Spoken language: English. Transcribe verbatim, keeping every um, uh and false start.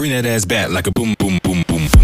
Bring that ass back like a boom, boom, boom, boom.